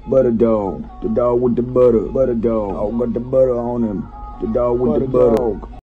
Butter dog. The dog with the butter. Butter dog. I got the butter on him. The dog with the butter. Dog.